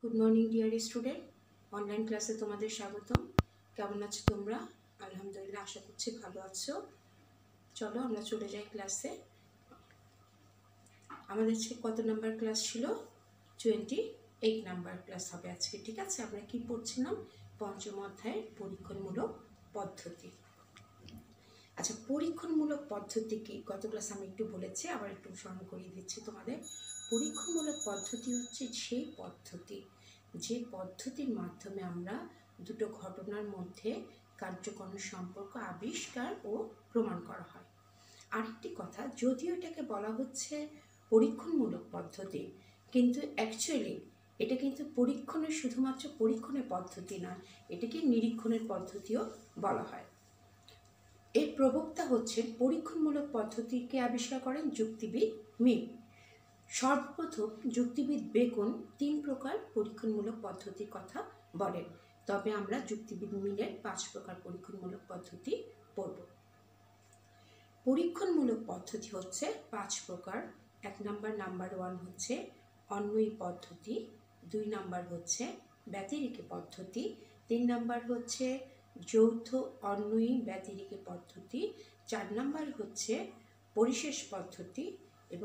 Good morning dear student, online ক্লাসে তোমাদের স্বাগতম। কেমন আছো তোমরা? আলহামদুলিল্লাহ, আশা করছি ভালো আছো। চলো আমরা চলে যাই ক্লাসে। আমাদের কত নাম্বার ক্লাস ছিল? 28 নাম্বার ক্লাস হবে আজকে। ঠিক আছে, আমরা কি পড়ছিলাম? পঞ্চম অধ্যায়ের পরীক্ষণমূলক পদ্ধতি। আচ্ছা, পরীক্ষণমূলক পদ্ধতি কি? গত ক্লাস আমি একটু বলেছি, আবার একটু স্মরণ করিয়ে দিচ্ছি তোমাদের। পরীক্ষণমূলক পদ্ধতি হচ্ছে সেই পদ্ধতি যে পদ্ধতির মাধ্যমে আমরা দুটো ঘটনার মধ্যে কার্যকরণ সম্পর্ক আবিষ্কার ও প্রমাণ করা হয়। আরেকটি কথা, যদিও এটাকে বলা হচ্ছে পরীক্ষণমূলক পদ্ধতি, কিন্তু অ্যাকচুয়ালি এটা কিন্তু পরীক্ষণের শুধুমাত্র পরীক্ষণের পদ্ধতি নয়, এটাকে নিরীক্ষণের পদ্ধতিও বলা হয়। এর প্রবক্তা হচ্ছেন পরীক্ষণমূলক পদ্ধতিকে আবিষ্কার করেন যুক্তিবিদ মিল। সর্বপ্রথম যুক্তিবিদ বেকন 3 প্রকার পরীক্ষণমূলক পদ্ধতির কথা বলেন, তবে আমরা যুক্তিবিদ মিলের 5 প্রকার পরীক্ষণমূলক পদ্ধতি পড়ব। পরীক্ষণমূলক পদ্ধতি হচ্ছে 5 প্রকার। 1 নাম্বার 1 হচ্ছে অন্বয়ী পদ্ধতি, 2 নাম্বার হচ্ছে ব্যতিরেকে পদ্ধতি, 3 নাম্বার হচ্ছে যৌথ অন্বয়ী ব্যতিরেকে পদ্ধতি, 4 নাম্বার হচ্ছে পরিশেষ পদ্ধতি এবং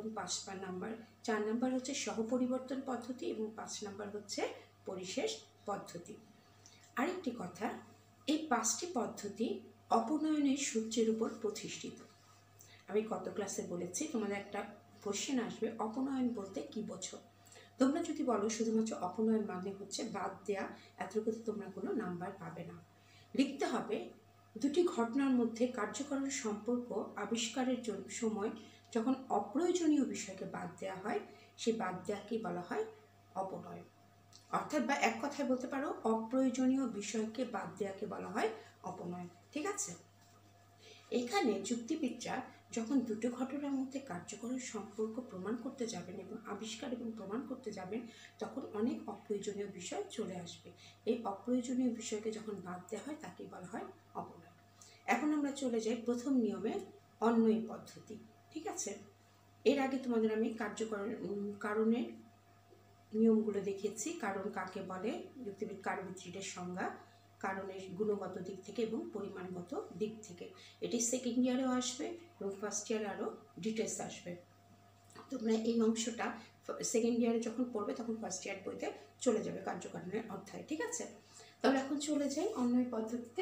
4 নাম্বার হচ্ছে সহপরিবর্তন পদ্ধতি এবং 5 নাম্বার হচ্ছে পরিশেষ পদ্ধতি। আরেকটি কথা, এই 5টি পদ্ধতি অপনয়নের সূত্রের উপর প্রতিষ্ঠিত। আমি গত ক্লাসে বলেছি তোমাদের একটা কোশ্চেন আসবে, অপনয়ন বলতে কি বোঝো? তোমরা যদি বলো শুধুমাত্র অপনয়ন মানে হচ্ছে বাদ দেয়া, এতটুকুতে তোমরা কোনো নাম্বার পাবে না। লিখতে হবে দুটি ঘটনার মধ্যে কার্যকরণ সম্পর্ক আবিষ্কারের সময় যখন অপ্রয়োজনীয় বিষয়কে বাদ দেওয়া হয়, সেই বাদ দেওয়াকেই বলা হয় অপনয়ন। অর্থাৎ বা এক কথায় বলতে পারো, অপ্রয়োজনীয় বিষয়কে বাদ দেওয়াকে বলা হয় অপনয়ন। ঠিক আছে, এখানে যুক্তিবিদরা যখন দুটো ঘটনার মধ্যে কার্যকরণ সম্পর্ক প্রমাণ করতে যাবেন এবং আবিষ্কার এবং প্রমাণ করতে যাবেন, তখন অনেক অপ্রয়োজনীয় বিষয় চলে আসবে। এই অপ্রয়োজনীয় বিষয়কে যখন বাদ দেওয়া হয় তাকে বলা হয় অপনয়ন। এখন আমরা চলে যাই প্রথম নিয়মে, অন্বয়ী পদ্ধতি। ঠিক আছে, এর আগে তোমাদের আমি কারণের নিয়মগুলো দেখিয়েছি। কারণ কাকে বলে, যুক্তিবিদ কারণবিদদের সংজ্ঞা, কারণের গুণগত দিক থেকে এবং পরিমাণগত দিক থেকে। এটি সেকেন্ড ইয়ারেও আসবে এবং ফার্স্ট ইয়ারে আরও ডিটেলস আসবে। তোমরা এই অংশটা সেকেন্ড ইয়ারে যখন পড়বে তখন ফার্স্ট ইয়ার বইতে চলে যাবে কার্যকারণের অধ্যায়। ঠিক আছে, তাহলে এখন চলে যাই অন্বয়ী পদ্ধতিতে।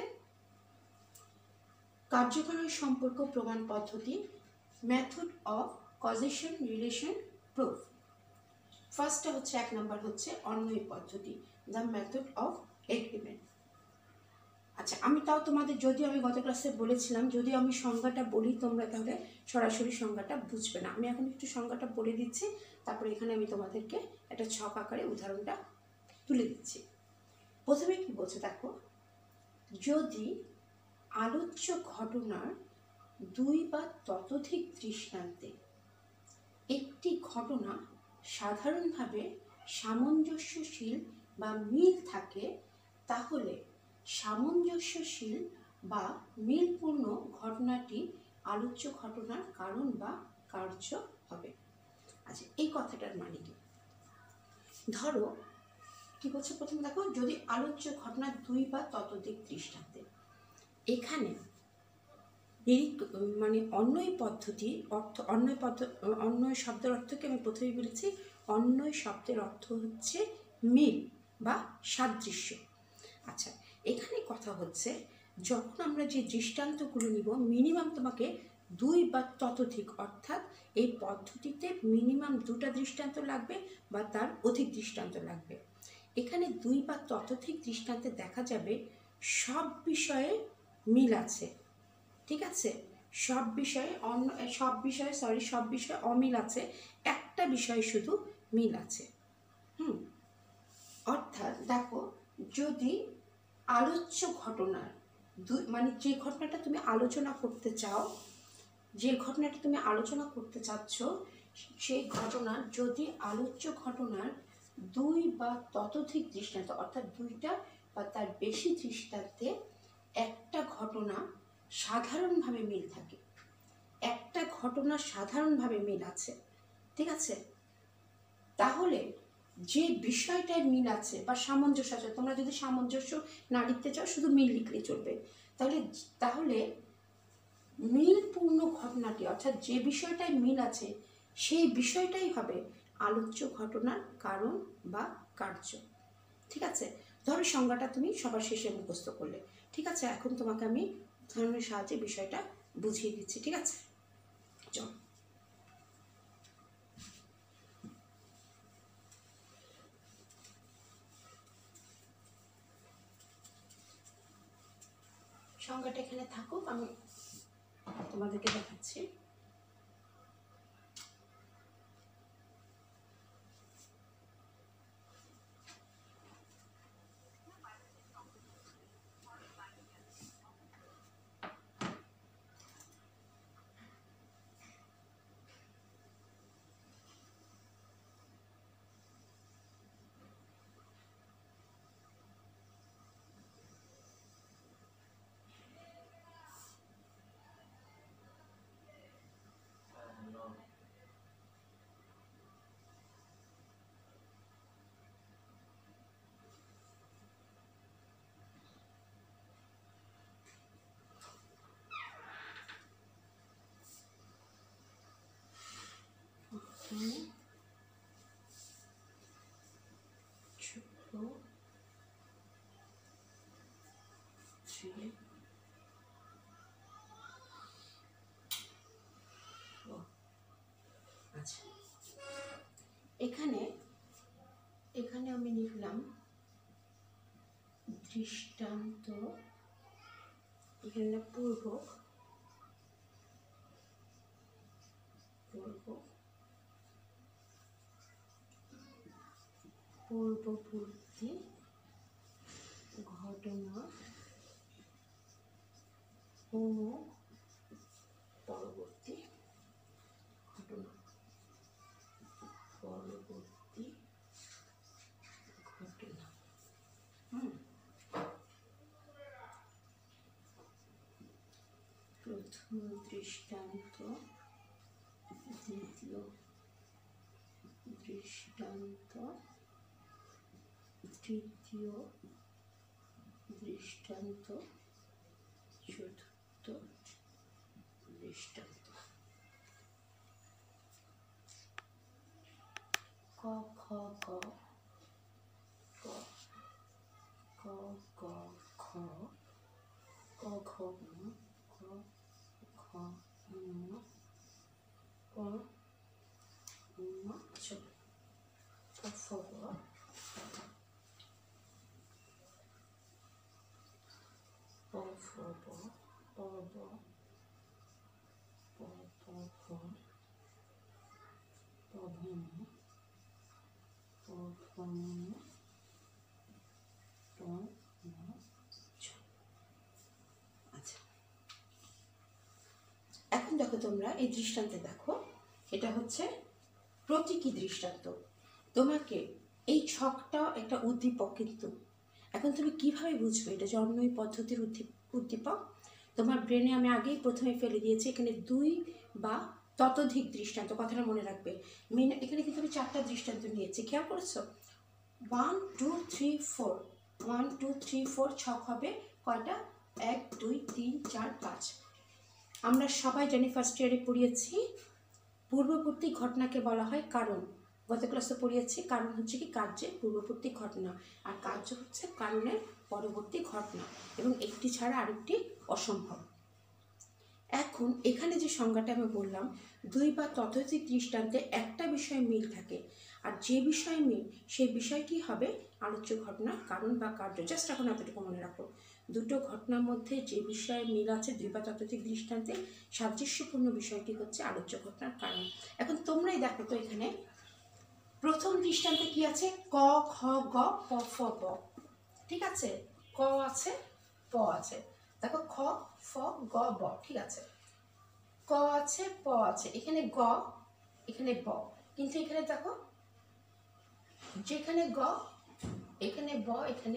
কার্যকারণ সম্পর্ক প্রমাণ পদ্ধতি, method of causation relation proof. ফার্স্টটা হচ্ছে 1 নাম্বার হচ্ছে অন্বয়ী পদ্ধতি, দ্য মেথড অফ এগ্রিমেন্ট। আচ্ছা, আমি তাও তোমাদের, যদিও আমি গত ক্লাসে বলেছিলাম, যদিও আমি সংজ্ঞাটা বলি তোমরা তাহলে সরাসরি সংজ্ঞাটা বুঝবে না। আমি এখন একটু সংজ্ঞাটা বলে দিচ্ছি, তারপরে এখানে আমি তোমাদেরকে একটা ছক আকারে উদাহরণটা তুলে দিচ্ছি। প্রথমে কি বলছে দেখো, যদি আলোচ্য ঘটনার 2 বা ততোধিক দৃষ্টান্তে একটি ঘটনা সাধারণভাবে সামঞ্জস্যশীল বা মিল থাকে, তাহলে সামঞ্জস্যশীল বা মিলপূর্ণ ঘটনাটি আলোচ্য ঘটনার কারণ বা কার্য হবে। আচ্ছা, এই কথাটার মানে কি? ধরো কি বলছে, প্রথমে দেখো, যদি আলোচ্য ঘটনার 2 বা ততোধিক দৃষ্টান্তে, এখানে মানে অন্বয়ী পদ্ধতি অর্থ, অন্বয় শব্দের অর্থকে আমি প্রথমেই বলেছি, অন্বয় শব্দের অর্থ হচ্ছে মিল বা সাদৃশ্য। আচ্ছা, এখানে কথা হচ্ছে যখন আমরা যে দৃষ্টান্তগুলো নিব, মিনিমাম তোমাকে 2 বা ততোধিক, অর্থাৎ এই পদ্ধতিতে মিনিমাম 2টা দৃষ্টান্ত লাগবে বা তার অধিক দৃষ্টান্ত লাগবে। এখানে 2 বা ততোধিক দৃষ্টান্তে দেখা যাবে সব বিষয়ে মিল আছে। ঠিক আছে, সব বিষয়ে অমিল আছে, একটা বিষয়ে শুধু মিল আছে। অর্থাৎ দেখো, যদি আলোচ্য ঘটনার মানে যে ঘটনাটা তুমি আলোচনা করতে চাচ্ছ, সেই ঘটনার, যদি আলোচ্য ঘটনার 2 বা ততোধিক দৃষ্টান্ত, অর্থাৎ 2টা বা তার বেশি দৃষ্টান্তে একটা ঘটনা সাধারণভাবে মিল থাকে, সাধারণভাবে মিল আছে, ঠিক আছে, তাহলে যে বিষয়টায় মিল আছে বা সামঞ্জস্য আছে, তোমরা যদি সামঞ্জস্য না লিখতে চাও শুধু মিল লিখলে চলবে। তাহলে তাহলে মিলপূর্ণ ঘটনাটি, অর্থাৎ যে বিষয়টায় মিল আছে সেই বিষয়টাই হবে আলোচ্য ঘটনার কারণ বা কার্য। ঠিক আছে, ধরো সংজ্ঞাটা তুমি সবার শেষে মুখস্থ করলে। ঠিক আছে, এখন তোমাকে আমি উদাহরণের সাহায্যে বিষয়টা বুঝিয়ে দিচ্ছি। ঠিক আছে, চল। সংজ্ঞাটা এখানে থাকুক, আমি তোমাদেরকে দেখাচ্ছি। আচ্ছা, এখানে এখানে আমি লিখলাম দৃষ্টান্ত, এখানে পূর্বক পূর্ববর্তী ঘটনা ও পরবর্তী ঘটনা, প্রথম দৃষ্টান্ত, দ্বিতীয় দৃষ্টান্ত, তৃতীয় দৃষ্টান্ত, চতুর্থ দৃষ্টান্ত। ক খ গ ক খ গ খ ক খ গ খ খ গ ক গ ছ ক খ গ প ফ ব প ব প প ভ প ভ ম প ফ ম প ম ছ। আচ্ছা, এখন দেখো তোমরা এই দৃষ্টান্তে দেখো, এটা হচ্ছে প্রতীকী দৃষ্টান্ত। তোমাকে এই ছকটা একটা উদ্দীপক, কিন্তু এখন তুমি কিভাবে বুঝবে এটা যে অন্যই পদ্ধতির উদ্দীপক? তোমার ব্রেনে আমি আগেই প্রথমে ফেলে দিয়েছি, এখানে দুই বা ততোধিক দৃষ্টান্ত, কথাটা মনে রাখবে। এখানে কিন্তু আমি 4টা দৃষ্টান্ত নিয়েছি, খেয়াল করেছো? 1 2 3 4, 1 2 3 4 ছক হবে কয়টা? 1 2 3 4 5। আমরা সবাই জানি, ফার্স্ট ইয়ারে পড়িয়েছি পূর্ববর্তী ঘটনাকে বলা হয় কারণ। গত ক্লাসে পড়িয়েছি কারণ হচ্ছে কি কার্যের পূর্ববর্তী ঘটনা, আর কার্য হচ্ছে কারণের পরবর্তী ঘটনা, এবং একটি ছাড়া আরেকটি অসম্ভব। এখন এখানে যে সংজ্ঞাটা আমি বললাম, দুই বা ততোধিক দৃষ্টান্তে একটা বিষয়ে মিল থাকে, আর যে বিষয়ে মিল সেই বিষয়টি হবে আলোচ্য ঘটনার কারণ বা কার্য। জাস্ট এখন এতটুকু মনে রাখো, দুটো ঘটনার মধ্যে যে বিষয়ে মিল আছে দুই বা ততোধিক দৃষ্টান্তে, সাদৃশ্যপূর্ণ বিষয়টি হচ্ছে আলোচ্য ঘটনার কারণ। এখন তোমরাই দেখো তো, এখানে প্রথম দৃষ্টান্তে কি আছে? ক খ গ প ফ ব। ঠিক আছে, ক আছে, প আছে। দেখো খ ফ গ ব, ঠিক আছে। ক আছে, প আছে, এখানে গ, এখানে ব, কিন্তু এখানে দেখো যেখানে গ এখানে ব, এখানে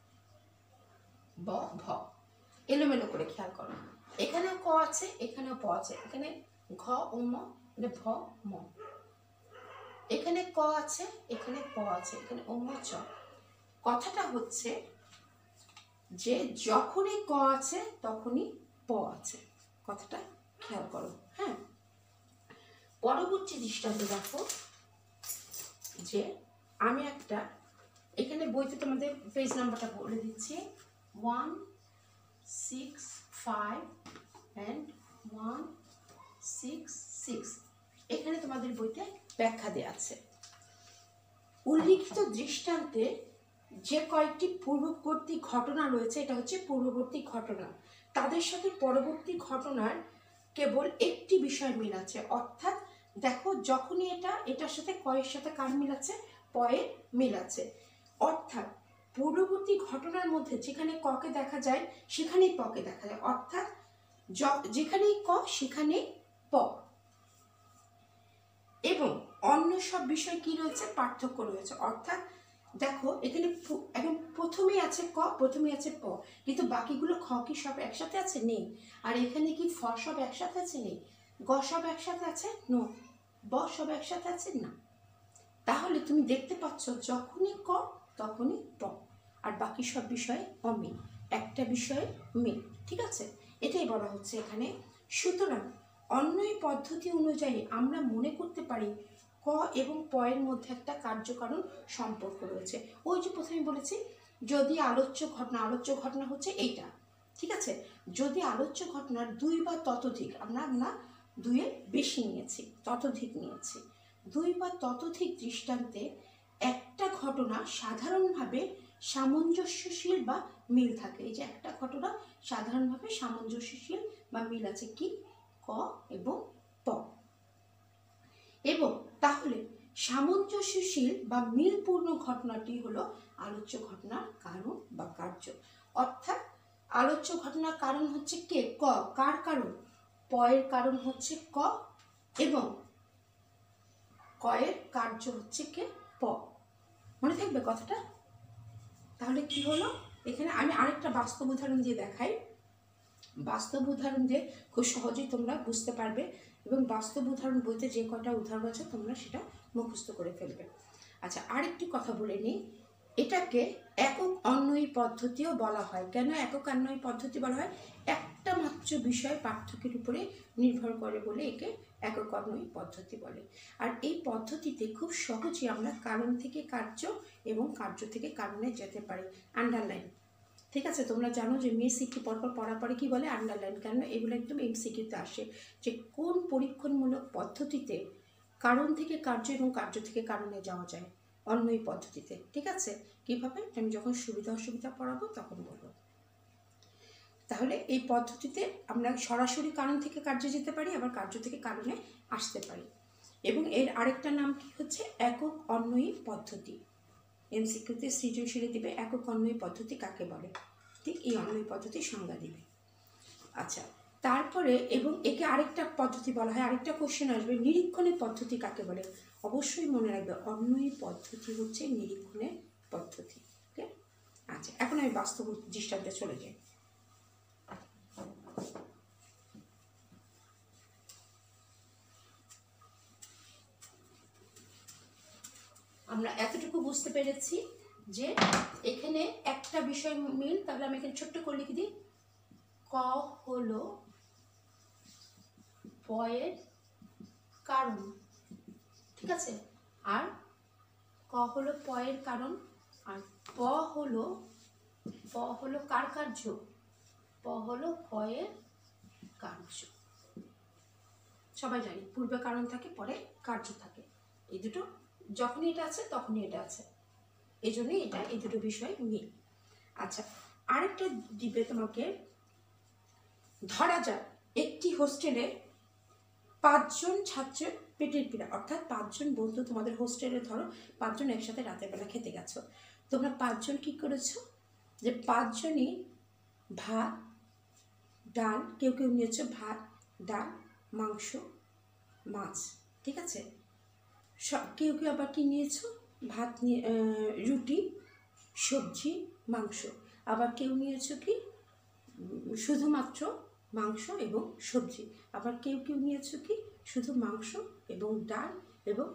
ব ভ, এলোমেলো করে খেয়াল করো। এখানেও ক আছে, এখানেও প আছে, এখানে ঘ ও ম, ভ ম। এখানে ক আছে, এখানে প আছে, এখানে চ। কথাটা হচ্ছে যে যখনই ক আছে তখনই প আছে, কথাটা খেয়াল করো। হ্যাঁ, পরবর্তী দৃষ্টান্ত দেখো যে আমি একটা এখানে বইতে তোমাদের পেজ নাম্বারটা বলে দিচ্ছি, 165 and 166। এখানে তোমাদের বইতে ব্যাখ্যা দেওয়া আছে। উল্লিখিত দৃষ্টান্তে যে কয়েকটি পূর্ববর্তী ঘটনা রয়েছে, এটা হচ্ছে পূর্ববর্তী ঘটনা, তাদের সাথে পরবর্তী ঘটনার কেবল একটি বিষয় মিল আছে। অর্থাৎ দেখো যখনই এটার সাথে কয়ের সাথে কার মিল আছে, পয়ের মিল আছে। অর্থাৎ পূর্ববর্তী ঘটনার মধ্যে যেখানে ককে দেখা যায় সেখানেই পকে দেখা যায়। অর্থাৎ যেখানেই ক সেখানেই প। এবং অন্য সব বিষয় কি রয়েছে, পার্থক্য রয়েছে। অর্থাৎ দেখো এখানে এখন প্রথমেই আছে ক, প্রথমেই আছে প, কিন্তু বাকিগুলো খ কি সব একসাথে আছে, নেই। আর এখানে কি ফ সব একসাথে আছে, নেই। গ সব একসাথে আছে, নো। ব সব একসাথে আছে, না। তাহলে তুমি দেখতে পাচ্ছ যখনই ক তখনই প, আর বাকি সব বিষয়ে অমিল, একটা বিষয়ে মিল। ঠিক আছে, এটাই বলা হচ্ছে এখানে। সুতরাং অন্যই পদ্ধতি অনুযায়ী আমরা মনে করতে পারি ক এবং প এর মধ্যে একটা কার্যকারণ সম্পর্ক রয়েছে। ওই যে প্রথমে বলেছি, যদি আলোচ্য ঘটনা হচ্ছে এইটা, ঠিক আছে। যদি আলোচ্য ঘটনার দুই বা ততোধিক, আমরা দুইয়ের বেশি নিয়েছি, ততোধিক নিয়েছি, দুই বা ততোধিক দৃষ্টান্তে একটা ঘটনা সাধারণভাবে সামঞ্জস্যশীল বা মিল থাকে। এই যে একটা ঘটনা সাধারণভাবে সামঞ্জস্যশীল বা মিল আছে, কি, ক এবং প। এবং তাহলে সামঞ্জস্যশীল বা মিলপূর্ণ ঘটনাটি হলো আলোচ্য ঘটনার কারণ বা কার্য। অর্থাৎ আলোচ্য ঘটনার কারণ হচ্ছে কে, ক। কার কারণ, প এর কারণ হচ্ছে ক, এবং ক এর কার্য হচ্ছে কে, প। মনে থাকবে কথাটা? তাহলে কি হলো, এখানে আমি আরেকটা বাস্তব উদাহরণ দিয়ে দেখাই। বাস্তব উদাহরণ দিয়ে খুব সহজেই তোমরা বুঝতে পারবে, এবং বাস্তব উদাহরণ বইতে যে কটা উদাহরণ আছে তোমরা সেটা মুখস্থ করে ফেলবে। আচ্ছা, আরেকটি কথা বলে নিই, এটাকে একক অন্বয়ী পদ্ধতিও বলা হয়। কেন একক অন্বয়ী পদ্ধতি বলা হয়? একটা মাত্র বিষয় পার্থক্যের উপরে নির্ভর করে বলে একে একক অন্বয়ী পদ্ধতি বলে। আর এই পদ্ধতিতে খুব সহজেই আমরা কারণ থেকে কার্য এবং কার্য থেকে কারণে যেতে পারি। আন্ডারলাইন, ঠিক আছে, তোমরা জানো যে সিকিউ পরপর পড়ার পরে কি বলে, আন্ডারলাইন। কেন এগুলো একদম এমসিকিউতে আসে, যে কোন পরীক্ষণমূলক পদ্ধতিতে কারণ থেকে কার্য এবং কার্য থেকে কারণে যাওয়া যায় অন্যই পদ্ধতিতে। ঠিক আছে, কিভাবে আমি যখন সুবিধা অসুবিধা পড়াবো তখন বলবো। তাহলে এই পদ্ধতিতে আমরা সরাসরি কারণ থেকে কার্যে যেতে পারি, আবার কার্য থেকে কারণে আসতে পারি। এবং এর আরেকটা নাম কি হচ্ছে, একক অন্বয়ী পদ্ধতি। এমসিকিউতে সৃজনশীলে দিবে একক অন্বয়ী পদ্ধতি কাকে বলে, ঠিক এই অন্বয়ী পদ্ধতির সংজ্ঞা দিবে। আচ্ছা, তারপরে এবং একে আরেকটা পদ্ধতি বলা হয়, আরেকটা কোশ্চেন আসবে, নিরীক্ষণের পদ্ধতি কাকে বলে? অবশ্যই মনে রাখবে অন্বয়ী পদ্ধতি হচ্ছে নিরীক্ষণের পদ্ধতি। ওকে, আচ্ছা, এখন আমি বাস্তব দৃষ্টান্তে চলে যাই। আমরা এতটুকু বুঝতে পেরেছি যে এখানে একটা বিষয় মিল। তাহলে আমি এখানে ছোট্ট করে লিখে দিই, ক হলো প এর কারণ, ঠিক আছে। আর ক হলো প এর কারণ, আর প হলো কার কার্য, প হলো ক এর কার্য। সবাই জানি পূর্বে কারণ থাকে, পরে কার্য থাকে, এই দুটো যখনই এটা আছে তখনই এটা আছে, এই জন্যই এটা এই দুটো বিষয় মিল। আচ্ছা, আরেকটা দিবে তোমাকে, ধরা যাক একটি হোস্টেলে 5 জন ছাত্রের পেটের পীড়া, অর্থাৎ 5 জন বন্ধু তোমাদের হোস্টেলে, ধরো 5 জন একসাথে রাতের বেলা খেতে গেছো। তোমরা 5 জন কি করেছো, যে 5 জনই ভাত ডাল, কেউ কেউ নিয়েছো ভাত ডাল মাংস মাছ, ঠিক আছে। কেউ কেউ আবার কি নিয়েছো, ভাত নিয়ে রুটি সবজি মাংস, আবার কেউ নিয়েছো কি শুধুমাত্র মাংস এবং সবজি, আবার কেউ কেউ নিয়েছো কি শুধু মাংস এবং ডাল এবং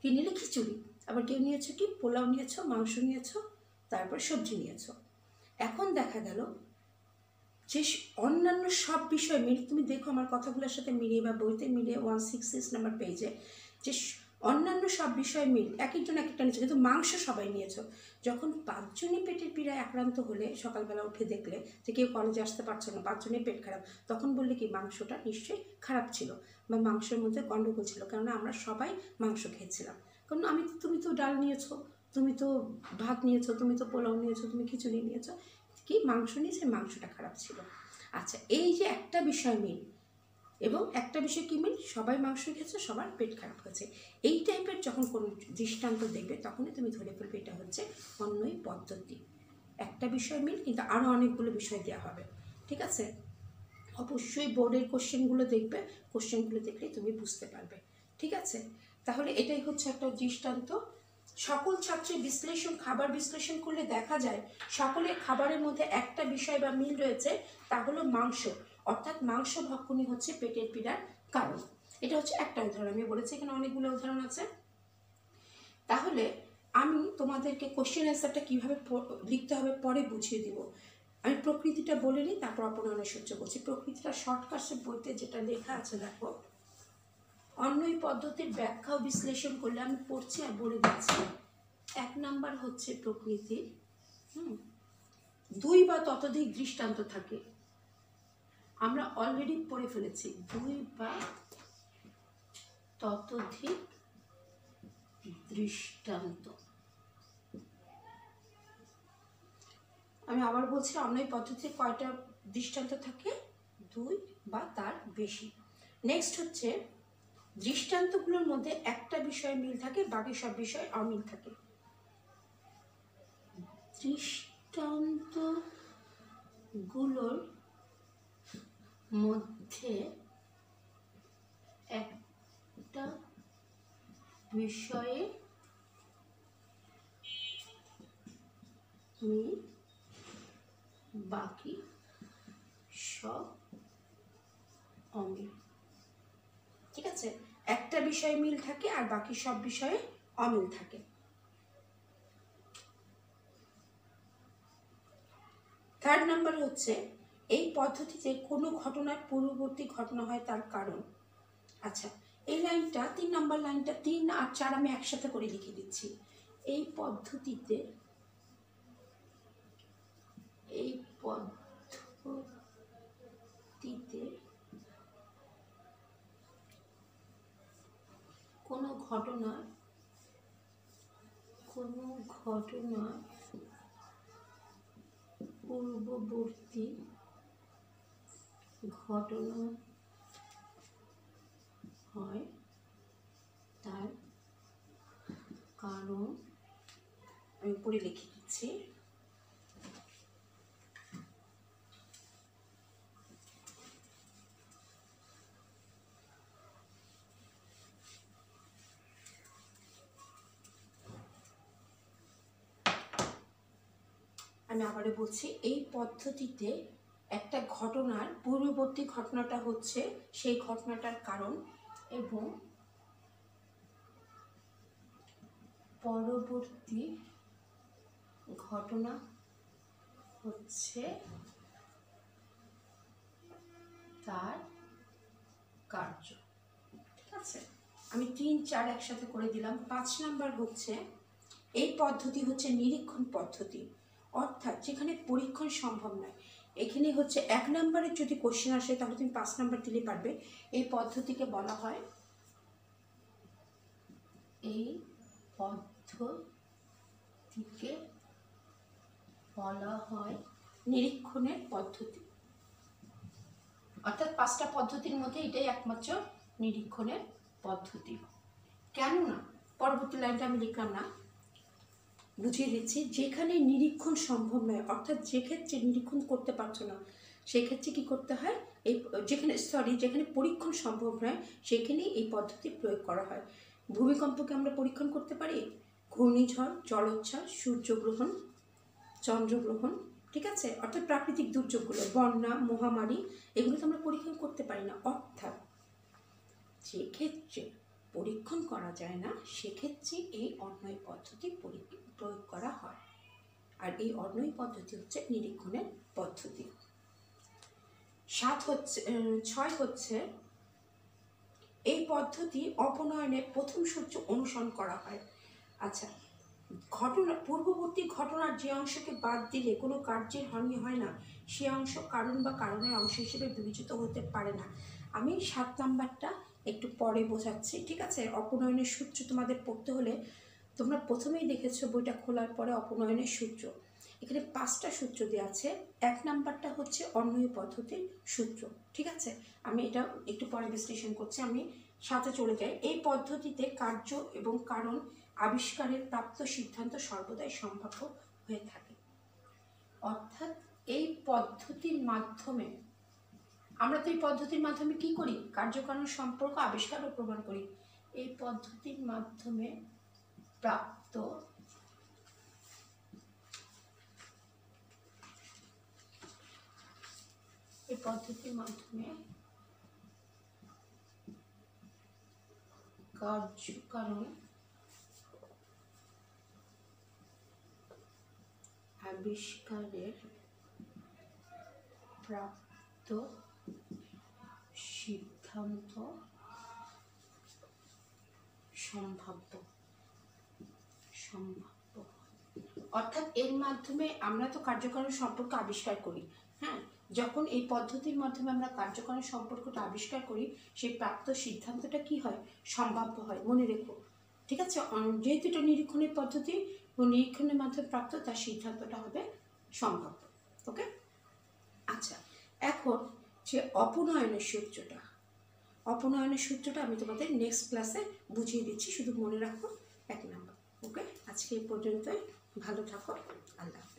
কি নিলে? খিচুড়ি। আবার কেউ নিয়েছো কি? পোলাও নিয়েছো, মাংস নিয়েছো, তারপর সবজি নিয়েছো। এখন দেখা গেল যে অন্যান্য সব বিষয় মিলে, তুমি দেখো আমার কথাগুলোর সাথে মিলিয়ে বা বইতে মিলিয়ে 166 নাম্বার পেজে, যে অন্যান্য সব বিষয় মিল এক একজন এক একটা নিয়েছে, কিন্তু মাংস সবাই নিয়েছো। যখন 5 জনই পেটের পীড়ায় আক্রান্ত হলে, সকালবেলা উঠে দেখলে যে কেউ কলেজে আসতে পারছো না, 5 জনের পেট খারাপ, তখন বললে কি মাংসটা নিশ্চয়ই খারাপ ছিল বা মাংসের মধ্যে গণ্ডগোল ছিল, কেননা আমরা সবাই মাংস খেয়েছিলাম। কারণ তুমি তো ডাল নিয়েছো, তুমি তো ভাত নিয়েছো, তুমি তো পোলাও নিয়েছো, তুমি খিচুড়ি নিয়েছো, কি মাংস নিয়েছে, মাংসটা খারাপ ছিল। আচ্ছা, এই যে একটা বিষয় মিল, এবং একটা বিষয় কি মিল, সবাই মাংস খেয়েছে, সবার পেট খারাপ হয়েছে, এই টাইপের যখন কোনো দৃষ্টান্ত দেখবে তখনই তুমি ধরে ফেলবে এটা হচ্ছে অন্যই পদ্ধতি। একটা বিষয় মিল, কিন্তু আরও অনেকগুলো বিষয় দেওয়া হবে। ঠিক আছে, অবশ্যই বোর্ডের কোশ্চেনগুলো দেখবে, কোশ্চেনগুলো দেখলে তুমি বুঝতে পারবে। ঠিক আছে, তাহলে এটাই হচ্ছে একটা দৃষ্টান্ত। সকল ছাত্রের বিশ্লেষণ, খাবার বিশ্লেষণ করলে দেখা যায় সকলের খাবারের মধ্যে একটা বিষয় বা মিল রয়েছে, তা হলো মাংস, অর্থাৎ মাংস ভক্ষণই হচ্ছে পেটের পীড়ার কারণ। এটা হচ্ছে একটা উদাহরণ, আমি বলেছি এখানে অনেকগুলো উদাহরণ আছে। তাহলে আমি তোমাদেরকে কোশ্চেন অ্যান্সারটা কীভাবে লিখতে হবে পরে বুঝিয়ে দিব। আমি প্রকৃতিটা বলে নিই, তারপর অপনয়নের সূত্র বলছি। প্রকৃতিটা শর্টকাটে বইতে যেটা লেখা আছে দেখো, অন্যই পদ্ধতির ব্যাখ্যা ও বিশ্লেষণ করলে, আমি পড়ছি আর বলে দিচ্ছি। 1 নাম্বার হচ্ছে প্রকৃতির 2 বা ততোধিক দৃষ্টান্ত থাকে। আমরা অলরেডি পড়ে ফেলেছি, 2 বা ততোধিক দৃষ্টান্ত। আমি আবার বলছি, অন্যই পদ্ধতিতে কয়টা দৃষ্টান্ত থাকে? 2 বা তার বেশি। নেক্সট হচ্ছে দৃষ্টান্তগুলোর মধ্যে একটা বিষয় মিল থাকে, বাকি সব বিষয় অমিল থাকে। দৃষ্টান্তগুলোর মধ্যে একটা বিষয়ে মিল, বাকি সব অমিল। ঠিক আছে, একটা বিষয়ে মিল থাকে আর বাকি সব বিষয়ে অমিল থাকে। 3rd নাম্বার হচ্ছে এই পদ্ধতিতে কোনো ঘটনার পূর্ববর্তী ঘটনা হয় তার কারণ। আচ্ছা, এই লাইনটা 3 নাম্বার লাইনটা 3 আর 4 আমি একসাথে করে লিখে দিচ্ছি। এই পদ্ধতিতে কোনো ঘটনার পূর্ববর্তী ঘটনা হয় তার কারণ, আমি পড়ে লিখে দিচ্ছি। আমি আবারও বলছি, এই পদ্ধতিতে একটা ঘটনার পূর্ববর্তী ঘটনাটা হচ্ছে সেই ঘটনাটার কারণ, এবং পরবর্তী ঘটনা হচ্ছে তার কার্য। ঠিক আছে, আমি 3, 4 একসাথে করে দিলাম। 5 নাম্বার হচ্ছে এই পদ্ধতি হচ্ছে নিরীক্ষণ পদ্ধতি, অর্থাৎ যেখানে পরীক্ষণ সম্ভব নয়। এখানে হচ্ছে 1 নাম্বারের যদি কোশ্চেন আসে তাহলে তুমি 5 নাম্বার দিলে পারবে। এই পদ্ধতিকে বলা হয়, নিরীক্ষণের পদ্ধতি, অর্থাৎ 5টা পদ্ধতির মধ্যে এটাই একমাত্র নিরীক্ষণের পদ্ধতি। কেননা পরবর্তী লাইনটা আমি লিখলাম না, বুঝিয়ে দিচ্ছি। যেখানে নিরীক্ষণ সম্ভব নয়, অর্থাৎ যে ক্ষেত্রে নিরীক্ষণ করতে পারছো না, সেই ক্ষেত্রে কী করতে হয়, যেখানে পরীক্ষণ সম্ভব নয় সেখানেই এই পদ্ধতি প্রয়োগ করা হয়। ভূমিকম্পকে আমরা পরীক্ষণ করতে পারি, ঘূর্ণিঝড়, জলোচ্ছ্বাস, সূর্যগ্রহণ, চন্দ্রগ্রহণ, ঠিক আছে, অর্থাৎ প্রাকৃতিক দুর্যোগগুলো, বন্যা, মহামারী, এগুলো তো আমরা পরীক্ষণ করতে পারি না। অর্থাৎ যে ক্ষেত্রে পরীক্ষণ করা যায় না, সেক্ষেত্রে এই অন্বয় পদ্ধতি প্রয়োগ করা হয়। আর এই অন্বয় পদ্ধতি হচ্ছে নিরীক্ষণের পদ্ধতি। 6 হচ্ছে এই পদ্ধতি অপনয়নের প্রথম সূত্র অনুসরণ করা হয়। আচ্ছা, পূর্ববর্তী ঘটনার যে অংশকে বাদ দিলে কোনো কার্যের হানি হয় না, সে অংশ কারণ বা কারণের অংশ হিসেবে বিবেচিত হতে পারে না। আমি 7 নাম্বারটা একটু পরে বোঝাচ্ছি, ঠিক আছে? অপনয়নের সূত্র তোমাদের পড়তে হলে তোমরা প্রথমেই দেখেছো বইটা খোলার পরে অপনয়নের সূত্র, এখানে 5টা সূত্র দেওয়া আছে। 1 নাম্বারটা হচ্ছে অন্বয় পদ্ধতির সূত্র, ঠিক আছে? আমি এটা একটু পরে বিশ্লেষণ করছি, আমি সাথে চলে যাই। এই পদ্ধতিতে কার্য এবং কারণ আবিষ্কারের প্রাপ্ত সিদ্ধান্ত সর্বদাই সম্ভাব্য হয়ে থাকে। অর্থাৎ এই পদ্ধতির মাধ্যমে আমরা তো এই পদ্ধতির মাধ্যমে কি করি? কার্যকারণ সম্পর্ক আবিষ্কার ও প্রমাণ করি। এই পদ্ধতির মাধ্যমে প্রাপ্ত কার্যকারণ আবিষ্কারের প্রাপ্ত সিদ্ধান্ত সম্ভাব্য। অর্থাৎ এর মাধ্যমে আমরা তো কার্যকারণ সম্পর্ক আবিষ্কার করি। হ্যাঁ, যখন এই পদ্ধতির মাধ্যমে আমরা কার্যকারণ সম্পর্কটা আবিষ্কার করি, সেই প্রাপ্ত সিদ্ধান্তটা কি হয়? সম্ভাব্য হয়। মনে রেখো, ঠিক আছে? যেহেতু এটা নিরীক্ষণের পদ্ধতি ও নিরীক্ষণের মাধ্যমে প্রাপ্ত, তার সিদ্ধান্তটা হবে সম্ভাব্য। ওকে, আচ্ছা, এখন যে অপনয়নের সূত্রটা আমি তোমাদের নেক্সট ক্লাসে বুঝিয়ে দিচ্ছি, শুধু মনে রাখো 1 নাম্বার। ওকে, আজকে এই পর্যন্তই। ভালো থাকো, আল্লাহ।